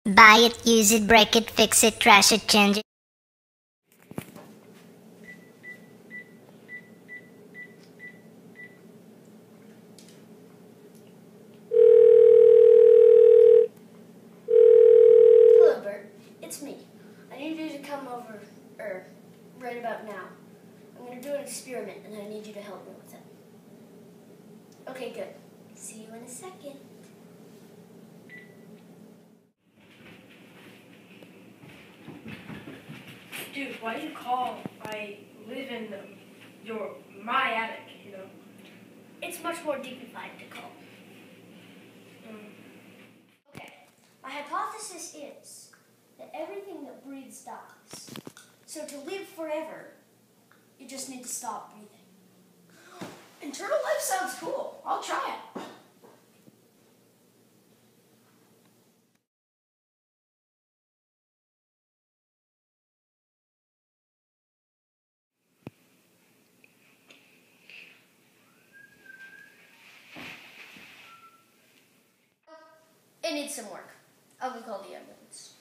Buy it, use it, break it, fix it, trash it, change it. Hello, Bert. It's me. I need you to come over, right about now. I'm going to do an experiment, and I need you to help me with it. Okay, good. See you in a second. Dude, why do you call? I live in my attic, you know. It's much more dignified to call. Okay. My hypothesis is that everything that breathes dies. So to live forever, you just need to stop breathing. Eternal life sounds cool. I'll try it. It needs some work. I'll go call the ambulance.